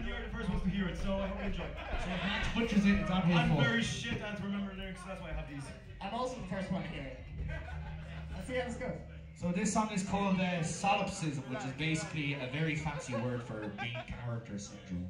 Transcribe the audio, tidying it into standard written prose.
and you're the first ones to hear it, so I hope you enjoy. So if Matt touches it, it's on his I'm fault. very shit at to remember lyrics, so that's why I have these. I'm also the first one to hear it. Let's see how this goes. So this song is called Solopcism, which is basically a very fancy word for main character syndrome.